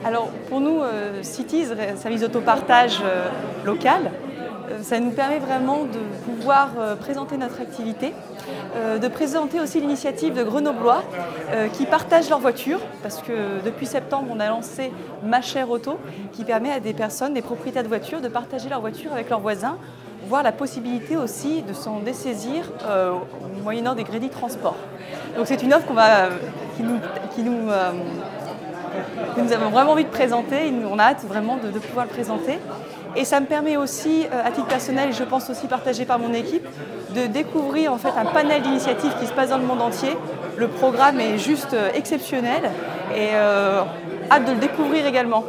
Alors pour nous, Cities, service d'autopartage local, ça nous permet vraiment de pouvoir présenter notre activité, de présenter aussi l'initiative de Grenoblois qui partagent leur voiture, parce que depuis septembre, on a lancé Ma Chère Auto, qui permet à des personnes, des propriétaires de voitures, de partager leur voiture avec leurs voisins, voire la possibilité aussi de s'en dessaisir moyennant des crédits de transport. Donc c'est une offre qui nous avons vraiment envie de présenter, on a hâte vraiment de pouvoir le présenter. Et ça me permet aussi, à titre personnel, et je pense aussi partagé par mon équipe, de découvrir en fait un panel d'initiatives qui se passe dans le monde entier. Le programme est juste exceptionnel et hâte de le découvrir également.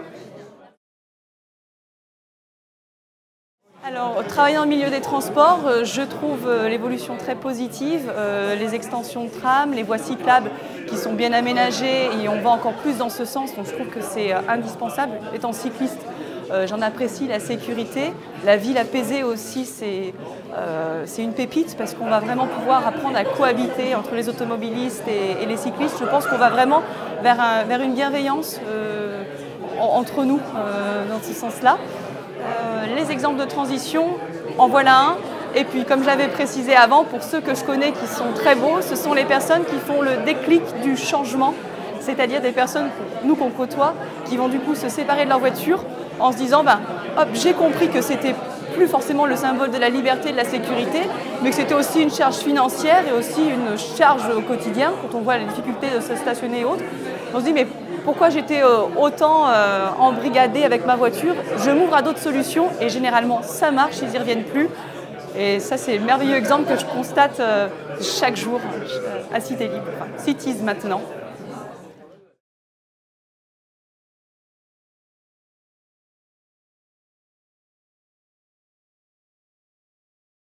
Alors, travaillant dans le milieu des transports, je trouve l'évolution très positive, les extensions de tram, les voies cyclables qui sont bien aménagées et on va encore plus dans ce sens, donc je trouve que c'est indispensable. Étant cycliste, j'en apprécie la sécurité. La ville apaisée aussi, c'est une pépite parce qu'on va vraiment pouvoir apprendre à cohabiter entre les automobilistes et les cyclistes. Je pense qu'on va vraiment vers une bienveillance entre nous dans ce sens-là. Les exemples de transition, en voilà un. Et puis, comme je l'avais précisé avant, pour ceux que je connais qui sont très beaux, ce sont les personnes qui font le déclic du changement, c'est-à-dire des personnes, nous qu'on côtoie, qui vont du coup se séparer de leur voiture en se disant hop, j'ai compris que c'était plus forcément le symbole de la liberté et de la sécurité, mais que c'était aussi une charge financière et aussi une charge au quotidien, quand on voit les difficultés de se stationner et autres. On se dit, mais pourquoi j'étais autant embrigadée avec ma voiture? Je m'ouvre à d'autres solutions et généralement ça marche, ils n'y reviennent plus. Et ça, c'est le merveilleux exemple que je constate chaque jour à Cité Libre, Cities maintenant.